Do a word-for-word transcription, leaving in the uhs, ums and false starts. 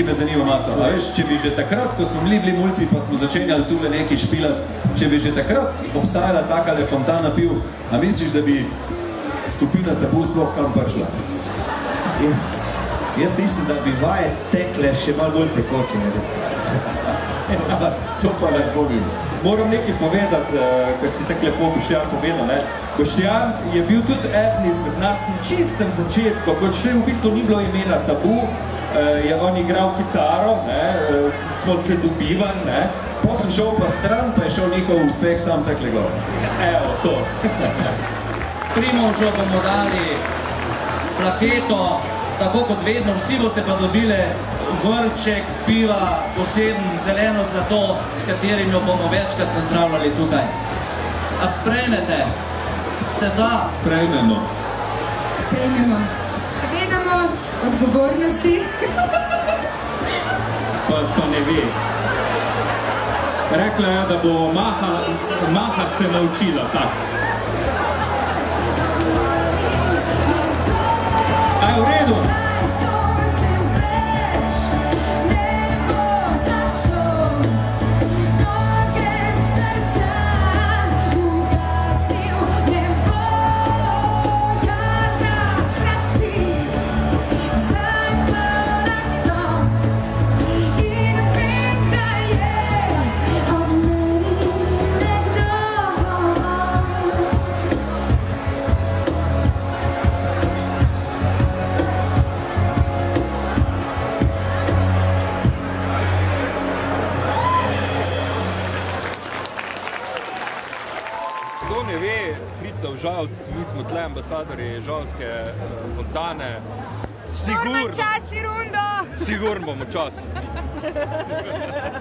me zanima, Maco, a veš, če bi že takrat, ko smo bili bili mulci, pa smo začenjali tule nekaj špilati, če bi že takrat obstajala takale fontana piv, a misliš, da bi skupina Tabu sploh kam prišla? Jaz mislim, da bi vaje tekle še malo bolj tekoče. To pa lepo bi. Moram nekaj povedati, ker si tako lepo Boštjan povedal. Boštjan je bil tudi eden izmed nas na čistem začetku, ko še v bistvu ni bilo imena Tabu, je on igral kitaro, smo se dobivali. Po sem šel pa stran, pa je šel njihov uspeh sam takle gor. Evo, to. Primožu bomo dali plaketo, tako kot vedno, vsi boste pa dobili vrček, piva, poseben zeleno zlato, s katerim jo bomo večkrat pozdravljali tukaj. A sprejmete? Ste za? Sprejmemo. Sprejmemo. Zavedamo odgovornosti. Pa, pa ne ve. Rekla je, da bo mahat se naučila, tako. A je v redu? Kdo ne ve, pridite v Žalc, mi smo tle ambasadori Žalske fontane. Sigurno časti rundo! Sigurno bomo časti.